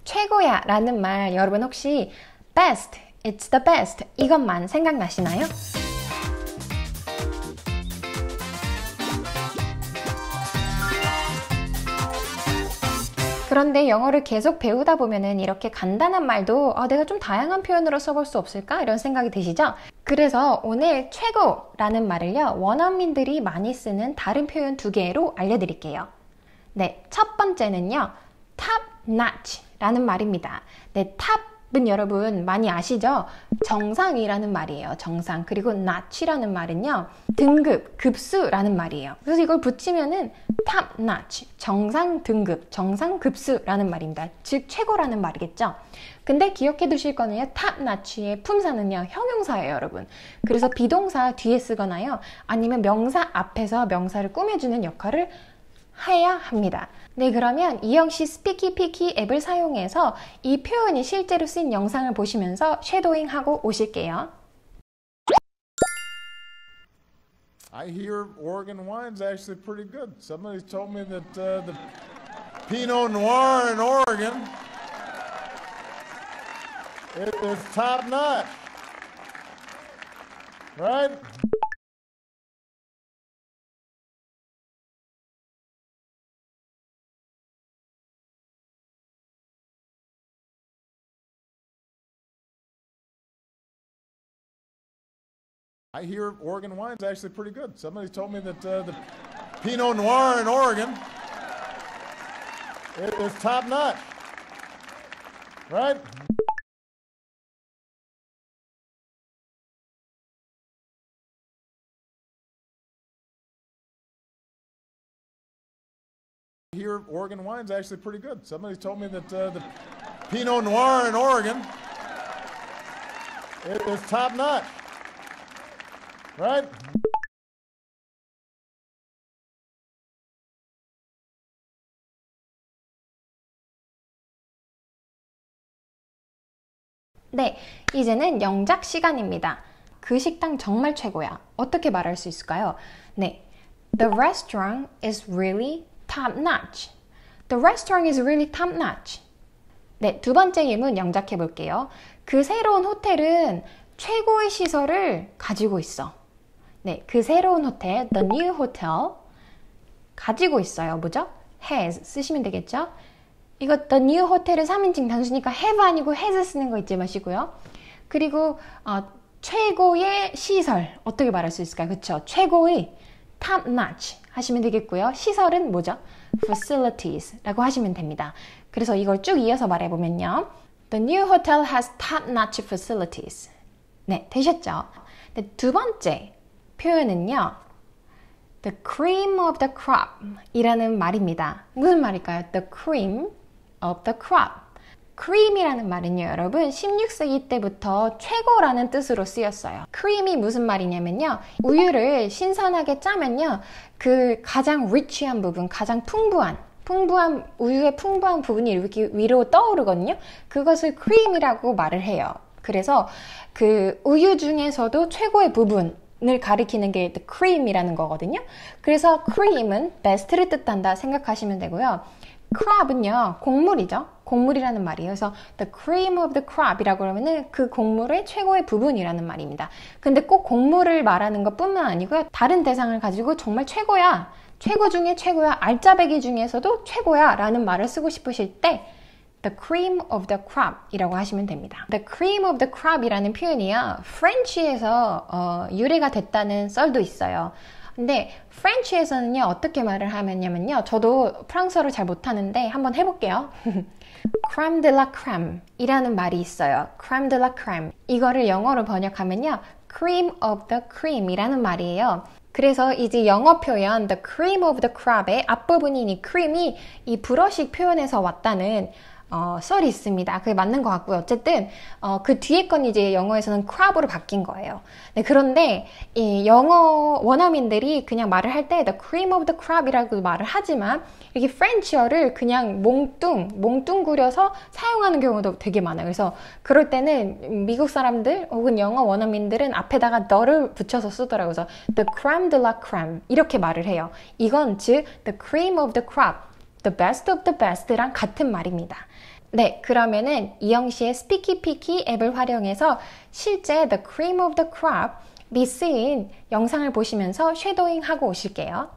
최고야 라는 말 여러분 혹시 best, it's the best 이것만 생각나시나요? 그런데 영어를 계속 배우다 보면은 이렇게 간단한 말도 내가 좀 다양한 표현으로 써볼 수 없을까? 이런 생각이 드시죠? 그래서 오늘 최고라는 말을요, 원어민들이 많이 쓰는 다른 표현 2개로 알려드릴게요. 네, 첫 번째는요, top notch 라는 말입니다. 네, 탑은 여러분 많이 아시죠? 정상이라는 말이에요. 정상. 그리고 notch라는 말은요, 등급, 급수라는 말이에요. 그래서 이걸 붙이면은 top notch, 정상 등급, 정상 급수라는 말입니다. 즉 최고라는 말이겠죠. 근데 기억해 두실 거는요, top notch의 품사는요, 형용사예요, 여러분. 그래서 비동사 뒤에 쓰거나요, 아니면 명사 앞에서 명사를 꾸며주는 역할을 해야 합니다. 네, 그러면 이영씨 스피키피키 앱을 사용해서 이 표현이 실제로 쓰인 영상을 보시면서 쉐도잉 하고 오실게요. I hear Oregon wine's actually pretty good. Somebody told me that the Pinot Noir in Oregon is top notch. Right? I hear Oregon wine's actually pretty good. Somebody told me that the Pinot Noir in Oregon is top notch. Right? I hear Oregon wine's actually pretty good. Somebody told me that the Pinot Noir in Oregon is top notch. Right? 네, 이제는 영작 시간입니다. 그 식당 정말 최고야. 어떻게 말할 수 있을까요? 네, The restaurant is really top notch. The restaurant is really top notch. 네, 두 번째 예문 영작해 볼게요. 그 새로운 호텔은 최고의 시설을 가지고 있어. 네, 그 새로운 호텔, the new hotel, 가지고 있어요. 뭐죠? has 쓰시면 되겠죠? 이거 the new hotel은 3인칭 단수니까 have 아니고 has 쓰는 거 잊지 마시고요. 그리고 최고의 시설, 어떻게 말할 수 있을까요? 그쵸? 최고의 top notch 하시면 되겠고요. 시설은 뭐죠? facilities 라고 하시면 됩니다. 그래서 이걸 쭉 이어서 말해보면요. The new hotel has top notch facilities. 네, 되셨죠? 네, 두 번째 표현은요, the cream of the crop 이라는 말입니다. 무슨 말일까요? the cream of the crop. cream이라는 말은요, 여러분 16세기 때부터 최고라는 뜻으로 쓰였어요. cream이 무슨 말이냐면요, 우유를 신선하게 짜면요, 그 가장 rich한 부분, 가장 풍부한 우유의 풍부한 부분이 이렇게 위로 떠오르거든요. 그것을 cream이라고 말을 해요. 그래서 그 우유 중에서도 최고의 부분을 가리키는 게 the cream이라는 거거든요. 그래서 cream은 best를 뜻한다 생각하시면 되고요. crop은요, 곡물이죠. 곡물이라는 말이에요. 그래서 the cream of the crop이라고 하면은 그 곡물의 최고의 부분이라는 말입니다. 근데 꼭 곡물을 말하는 것 뿐만 아니고요. 다른 대상을 가지고 정말 최고야, 최고 중에 최고야, 알짜배기 중에서도 최고야 라는 말을 쓰고 싶으실 때 the cream of the crop 이라고 하시면 됩니다. the cream of the crop 이라는 표현이요, 프렌치에서 유래가 됐다는 썰도 있어요. 근데 프렌치에서는요, 어떻게 말을 하면요, 저도 프랑스어를 잘 못하는데 한번 해볼게요. crème de la crème 이라는 말이 있어요. crème de la crème. 이거를 영어로 번역하면요, cream of the cream 이라는 말이에요. 그래서 이제 영어 표현 the cream of the crop의 앞부분인 이 cream이 이 불어식 표현에서 왔다는 썰이 있습니다. 그게 맞는 것 같고요. 어쨌든 그 뒤에 건 이제 영어에서는 crop으로 바뀐 거예요. 네, 그런데 이 영어 원어민들이 그냥 말을 할 때 the cream of the crop이라고 말을 하지만 이렇게 프렌치어를 그냥 몽뚱그려서 사용하는 경우도 되게 많아요. 그래서 그럴 때는 미국 사람들 혹은 영어 원어민들은 앞에다가 the를 붙여서 쓰더라고요. 그래서 the crème de la crème 이렇게 말을 해요. 이건 즉 the cream of the crop, the best of the best랑 같은 말입니다. 네, 그러면은 이영 씨의 스피키 피키 앱을 활용해서 실제 The Cream of the Crop 이 쓰인 영상을 보시면서 쉐도잉 하고 오실게요.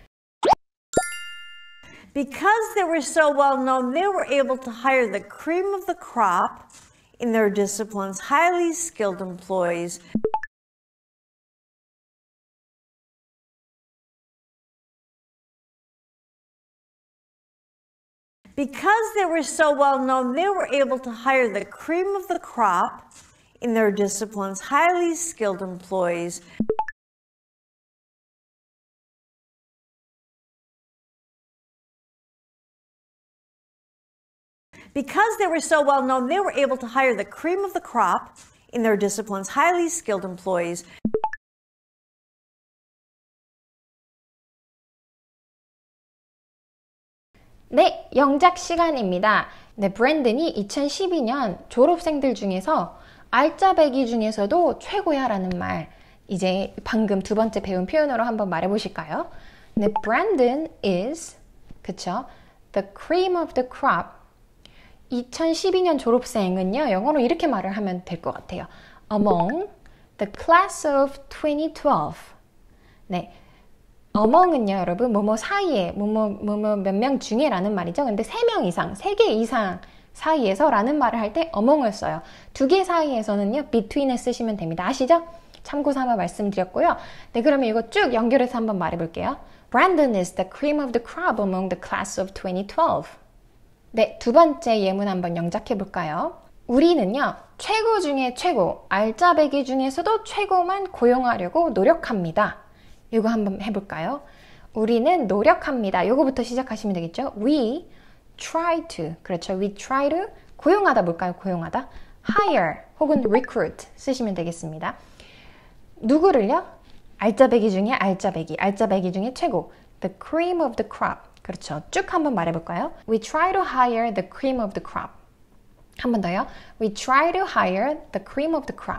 Because they were so well known, they were able to hire the cream of the crop in their disciplines, highly skilled employees. Because they were so well known, they were able to hire the cream of the crop in their disciplines, highly skilled employees. Because they were so well known, they were able to hire the cream of the crop in their disciplines, highly skilled employees. 네, 영작 시간입니다. 네, 브랜든이 2012년 졸업생들 중에서 알짜배기 중에서도 최고야 라는 말, 이제 방금 두 번째 배운 표현으로 한번 말해보실까요? 네, Brandon is, 그쵸? The cream of the crop. 2012년 졸업생은요, 영어로 이렇게 말을 하면 될 것 같아요. Among the class of 2012. 네. among은요, 여러분, 뭐뭐 사이에, 뭐뭐 몇 명 중에 라는 말이죠. 근데 3명 이상, 3개 이상 사이에서 라는 말을 할 때 among을 써요. 2개 사이에서는요, between을 쓰시면 됩니다. 아시죠? 참고 삼아 말씀드렸고요. 네, 그러면 이거 쭉 연결해서 한번 말해볼게요. Brandon is the cream of the crop among the class of 2012. 네, 두 번째 예문 한번 영작해볼까요? 우리는요, 최고 중에 최고, 알짜배기 중에서도 최고만 고용하려고 노력합니다. 이거 한번 해볼까요? 우리는 노력합니다. 요거부터 시작하시면 되겠죠? We try to. 그렇죠. We try to. 고용하다 뭘까요? 고용하다. hire 혹은 recruit 쓰시면 되겠습니다. 누구를요? 알짜배기 중에 알짜배기. 알짜배기 중에 최고. The cream of the crop. 그렇죠. 쭉 한번 말해볼까요? We try to hire the cream of the crop. 한 번 더요. We try to hire the cream of the crop.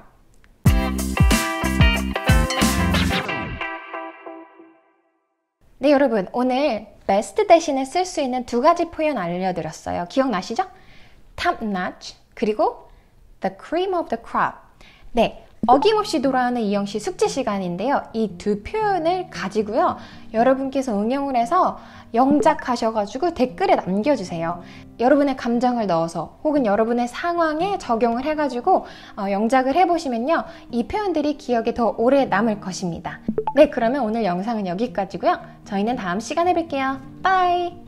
네, 여러분, 오늘 best 대신에 쓸 수 있는 두 가지 표현 알려드렸어요. 기억나시죠? top notch, 그리고 the cream of the crop. 네, 어김없이 돌아오는 이영씨 숙제 시간인데요. 이 두 표현을 가지고요, 여러분께서 응용을 해서 영작하셔가지고 댓글에 남겨주세요. 여러분의 감정을 넣어서 혹은 여러분의 상황에 적용을 해가지고 영작을 해보시면요, 이 표현들이 기억에 더 오래 남을 것입니다. 네, 그러면 오늘 영상은 여기까지고요. 저희는 다음 시간에 뵐게요. 빠이!